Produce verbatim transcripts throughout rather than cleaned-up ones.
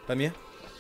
Bei mir.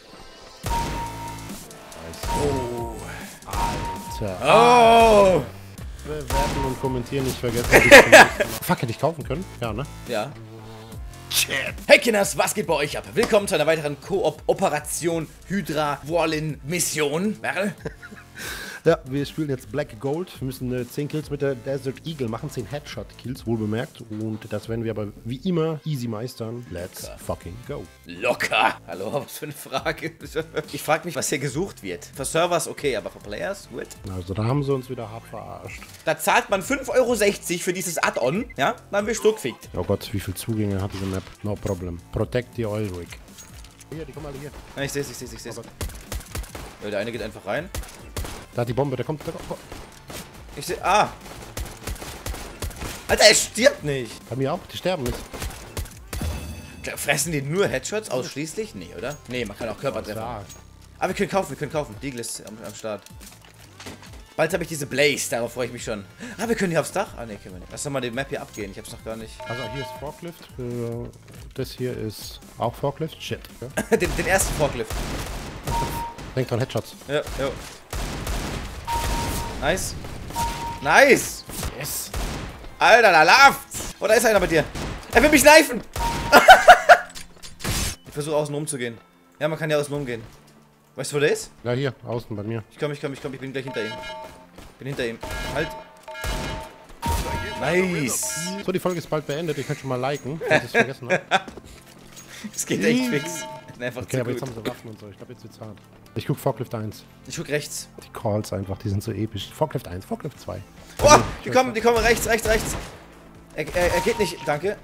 Oh. Alter. Oh! Bewerten und kommentieren nicht vergessen. Fuck, hätte ich kaufen können? Ja, ne? Ja. Shit. Hey Kinders, was geht bei euch ab? Willkommen zu einer weiteren Koop-Operation Hydra Warlin Mission. Merl? Ja, wir spielen jetzt Black Gold. Wir müssen äh, zehn Kills mit der Desert Eagle machen, zehn Headshot-Kills, wohl bemerkt. Und das werden wir aber wie immer easy meistern. Let's fucking go. Locker. Hallo, was für eine Frage. Ich frage mich, was hier gesucht wird. Für Servers okay, aber für Players gut. Also da haben sie uns wieder hart verarscht. Da zahlt man fünf Euro sechzig für dieses Add-on, ja? Dann wird stuckfickt. Oh Gott, wie viele Zugänge hat diese Map? No problem. Protect the oil rig. Hier, die kommen alle hier. Ja, ich seh's, ich seh's, ich seh's. Oh, der eine geht einfach rein. Da hat die Bombe, der kommt, der kommt. Ich seh. Ah! Alter, er stirbt nicht! Bei mir auch, die sterben nicht. Fressen die nur Headshots ausschließlich? Nee, oder? Nee, man kann auch Körper treffen. Ja. Aber wir können kaufen, wir können kaufen. Deagle ist am, am Start. Bald habe ich diese Blaze, darauf freue ich mich schon. Ah, wir können hier aufs Dach? Ah, nee, können wir nicht. Lass doch mal die Map hier abgehen, ich hab's noch gar nicht. Also hier ist Forklift. Äh, das hier ist auch Forklift. Shit. Ja. den, den ersten Forklift. Denk dran, Headshots. Ja, ja. Nice. Nice! Yes. Alter, da läuft's! Oh, da ist einer bei dir. Er will mich kneifen! Ich versuche außen rum zu gehen. Ja, man kann ja außen rum gehen. Weißt du, wo der ist? Ja, hier, außen bei mir. Ich komm, ich komm, ich komm, ich bin gleich hinter ihm. Bin hinter ihm. Halt. Nice. So, die Folge ist bald beendet. Ich kann schon mal liken, falls ich es vergessen habe. Es geht echt fix. Einfach Okay, zu aber gut. jetzt haben sie Waffen und so. Ich glaube, jetzt wird's hart. Ich guck Forklift eins. Ich guck rechts. Die Calls einfach, die sind so episch. Forklift eins, Forklift zwei. Oh, die kommen, die kommen rechts, rechts, rechts. Er, er, er geht nicht. Danke.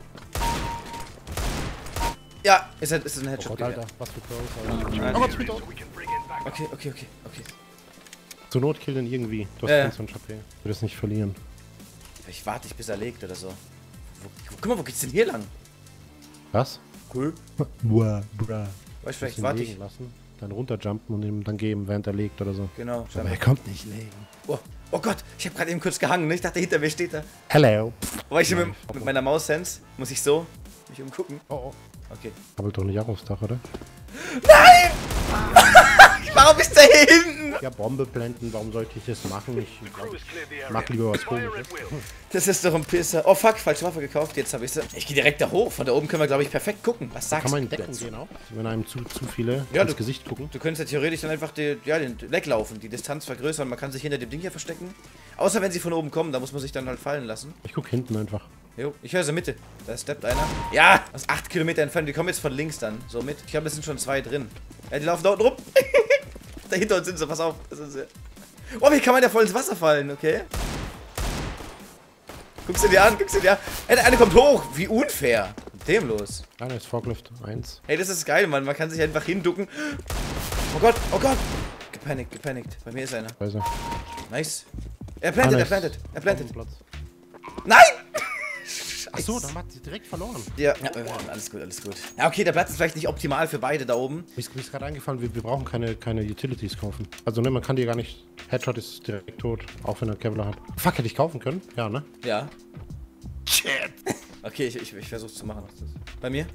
Ja, ist, ist ein Oh Headshot. Gott, Alter, was für Calls, Nein. Alter. Oh, Gott, Okay, okay, okay, okay. Zur Not killen ihn irgendwie. Du hast Ja, ja. fünfundzwanzig H P. Du wirst nicht verlieren. Ich warte nicht, bis er legt oder so. Wo, guck mal, wo geht's denn hier lang? Was? Cool. Buah, bruh. Weißt du, vielleicht Bisschen warte legen ich. lassen, dann runterjumpen und ihm dann geben, während er legt oder so. Genau. Aber er kommt nicht legen. Oh, oh Gott, ich habe gerade eben kurz gehangen, ne? Ich dachte, hinter mir steht er. Hello. Aber ich mit, Nein. mit meiner Maus-Sense muss ich so mich umgucken. Oh, oh. Okay. Kabelt doch nicht auch aufs Dach, oder? Nein! Warum ist der hier hinten? Ja, Bombe blenden, warum sollte ich das machen? Ich mach lieber was Komisches. Das ist doch ein Pisser. Oh fuck, falsche Waffe gekauft, jetzt habe ich sie. Ich gehe direkt da hoch. Von da oben können wir, glaube ich, perfekt gucken. Was sagst Kann man du in Deckung dazu? gehen auch? Wenn einem zu, zu viele Ja, ins du- Gesicht gucken. Du könntest ja theoretisch dann einfach die, ja, den weglaufen, die Distanz vergrößern. Man kann sich hinter dem Ding hier verstecken. Außer wenn sie von oben kommen, da muss man sich dann halt fallen lassen. Ich guck hinten einfach. Jo, ich höre sie Mitte. Da steppt einer. Ja, aus acht Kilometer entfernt. Die kommen jetzt von links dann. So mit. Ich glaube, es sind schon zwei drin. Ja, die laufen da unten rum. Da hinter uns sind sie, pass auf. Das ist, oh, wie kann man da voll ins Wasser fallen, okay? Guckst du dir an, guckst du dir an. Ey, der eine kommt hoch. Wie unfair. Was ist mit dem los? Einer ist Forklift eins. Hey, das ist geil, Mann. Man kann sich einfach hinducken. Oh Gott, oh Gott. Gepanikt, gepanikt. Bei mir ist einer. Weiß er. Nice. Er plantet, Einer er ist plantet, er plantet. Platz. Nein! Achso, dann hat sie direkt verloren. Ja, ja, alles gut, alles gut. Ja, okay, der Platz ist vielleicht nicht optimal für beide da oben. Mir ist, mir ist gerade eingefallen, wir, wir brauchen keine, keine Utilities kaufen. Also ne, man kann die gar nicht. Headshot ist direkt tot, auch wenn er Kevlar hat. Fuck, hätte ich kaufen können? Ja, ne? Ja. Shit. Okay, ich, ich, ich versuch's zu machen. Bei mir?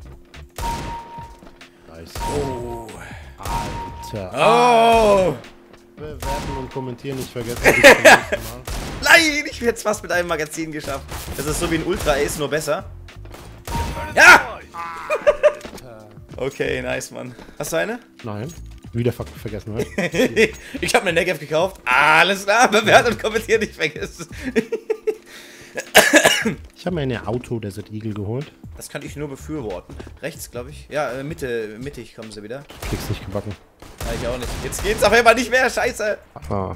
Nice. Oh. Alter. Oh. Bewerten und kommentieren nicht vergessen. Bis zum nächsten Mal. Nein, ich hätte es fast mit einem Magazin geschafft. Das ist so wie ein Ultra Ace, nur besser. Ja! Okay, nice, Mann. Hast du eine? Nein. Wieder ver vergessen, ne? Ich habe eine Negev gekauft. Alles klar, bewerten und kommentieren nicht vergessen. Ich habe mir eine Auto Desert Eagle geholt. Das kann ich nur befürworten. Rechts, glaube ich. Ja, äh, Mitte, mittig kommen sie wieder. Krieg's nicht gebacken. Ja, ich auch nicht. Jetzt geht's auf einmal nicht mehr. Scheiße. Ah.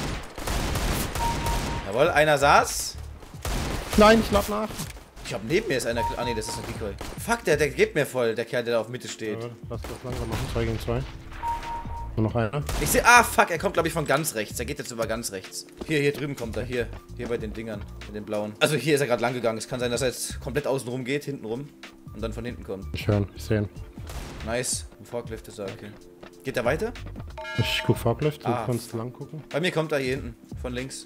Jawohl, einer saß. Nein, ich lad nach. Ich glaube, neben mir ist einer. Ah, nee, das ist ein Decoy. Fuck, der, der geht mir voll, der Kerl, der da auf Mitte steht. Ja, lass das langsam machen. zwei gegen zwei. Nur noch einer. Ich sehe. Ah, fuck, er kommt, glaube ich, von ganz rechts. Er geht jetzt über ganz rechts. Hier, hier drüben kommt er. Hier. Hier bei den Dingern. Mit den blauen. Also hier ist er gerade lang gegangen. Es kann sein, dass er jetzt komplett außen rum geht, hinten rum. Und dann von hinten kommt. Ich höre ihn, ich sehe ihn. Nice. Ein Forklift ist er, okay. Geht er weiter? Ich guck Forklift, du Ah, kannst lang gucken. Bei mir kommt er hier hinten. Von links.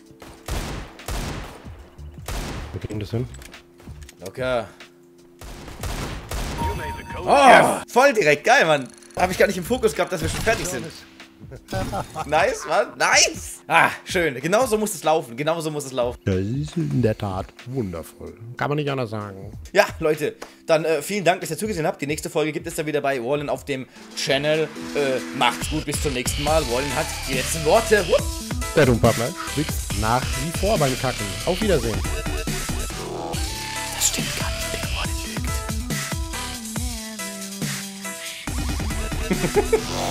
Wo ging das hin? Locker. Oh, voll direkt. Geil, Mann. Habe ich gar nicht im Fokus gehabt, dass wir schon fertig sind. Nice, Mann. Nice. Ah, schön. Genau so muss es laufen. Genau so muss es laufen. Das ist in der Tat wundervoll. Kann man nicht anders sagen. Ja, Leute, dann äh, vielen Dank, dass ihr zugesehen habt. Die nächste Folge gibt es dann wieder bei Wallen auf dem Channel. Äh, macht's gut, bis zum nächsten Mal. Wallen hat die letzten Worte. Wupp. Der Dummpartner schwitzt nach wie vor beim Kacken. Auf Wiedersehen. Das stimmt gar nicht. Big Wallen lügt.